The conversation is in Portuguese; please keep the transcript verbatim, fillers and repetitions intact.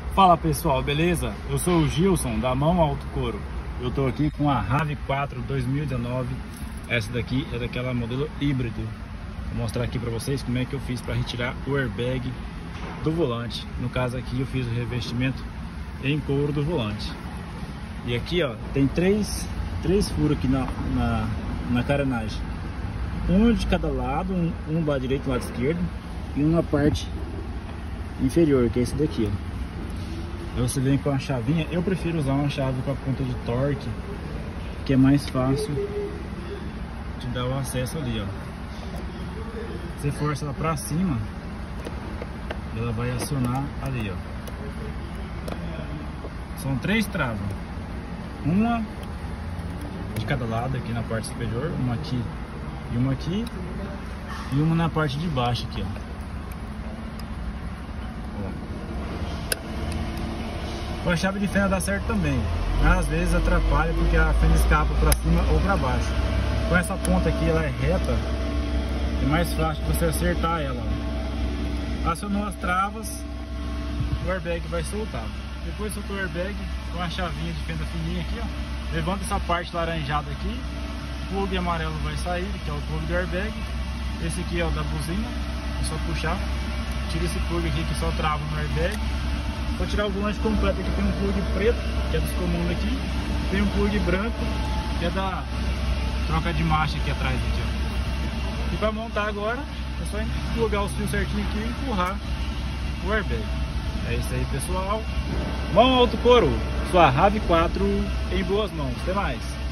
Fala pessoal, beleza? Eu sou o Gilson da Mão Alto Couro. Eu tô aqui com a RAV quatro dois mil e dezenove. Essa daqui é daquela modelo híbrido. Vou mostrar aqui pra vocês como é que eu fiz para retirar o airbag do volante. No caso aqui eu fiz o revestimento em couro do volante. E aqui ó, tem três, três furos aqui na, na, na carenagem. Um de cada lado, um, um lado direito e um lado esquerdo. E um na parte inferior, que é esse daqui ó. Aí você vem com a chavinha. Eu prefiro usar uma chave com a ponta de torque, que é mais fácil de dar o acesso ali, ó. Você força ela pra cima, ela vai acionar ali, ó. São três travas, uma de cada lado aqui na parte superior, uma aqui e uma aqui, e uma na parte de baixo aqui, ó. Com a chave de fenda dá certo também, mas às vezes atrapalha porque a fenda escapa para cima ou para baixo. Com essa ponta aqui, ela é reta, é mais fácil de você acertar ela. Acionou as travas, o airbag vai soltar. Depois soltou o airbag, com a chavinha de fenda fininha aqui, ó, levanta essa parte laranjada aqui, o plug amarelo vai sair, que é o plug do airbag. Esse aqui é o da buzina, é só puxar, tira esse plug aqui que só trava no airbag. Vou tirar o volante completo. Aqui tem um plug preto, que é dos comuns aqui. Tem um plug branco, que é da troca de marcha aqui atrás aqui, ó. E para montar agora, é só plugar os fios certinho aqui e empurrar o airbag. É isso aí, pessoal. Mão Alto Couro, sua RAV quatro em boas mãos. Até mais.